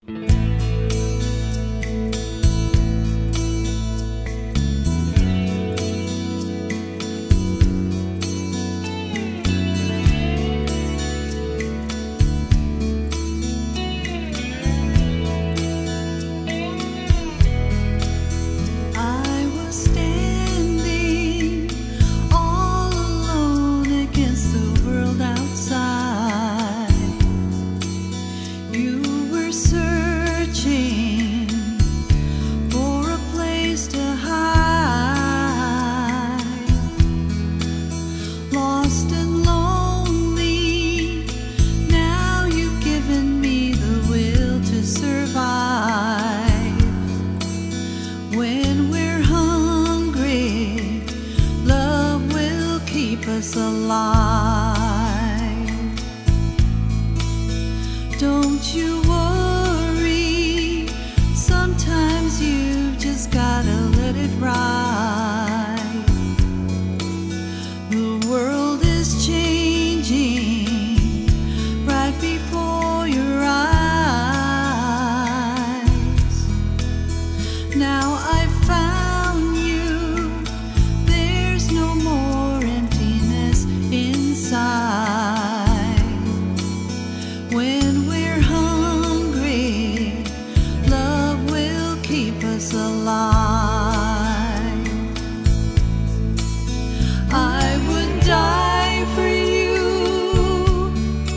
Us alive. Don't you worry, sometimes you just gotta let it ride. The world is changing right before your eyes. Now I found you, there's no more inside. When we're hungry, love will keep us alive. I would die for you,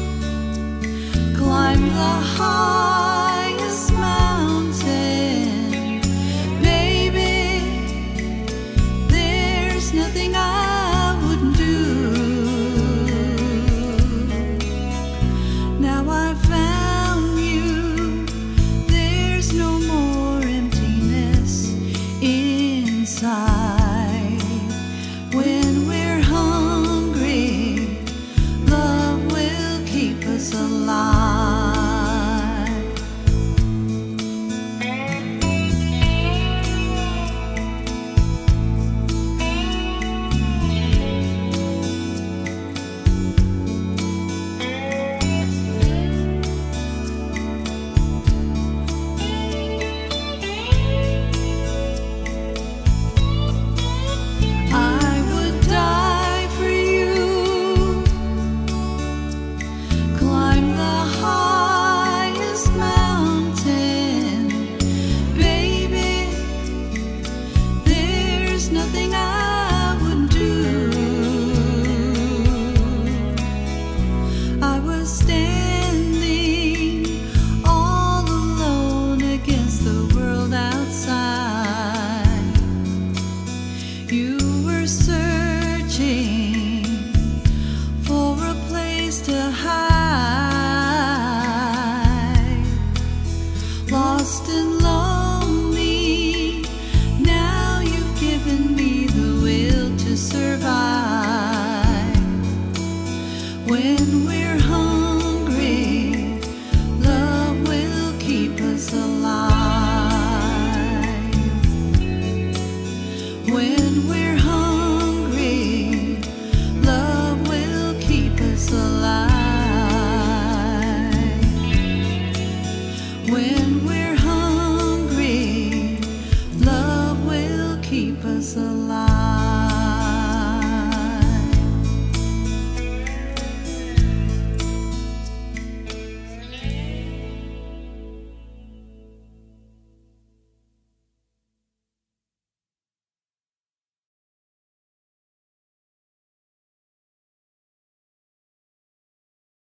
climb the highest mountain. Baby, there's nothing I wouldn't do. Now I found you, there's no more emptiness inside. When we're hungry, love will keep us alive. Nothing I wouldn't do. I was standing all alone against the world outside. You were searching for a place to hide, lost and lonely. Now you've given me the will to survive. When we're hungry, love will keep us alive. When we're hungry, love will keep us alive. When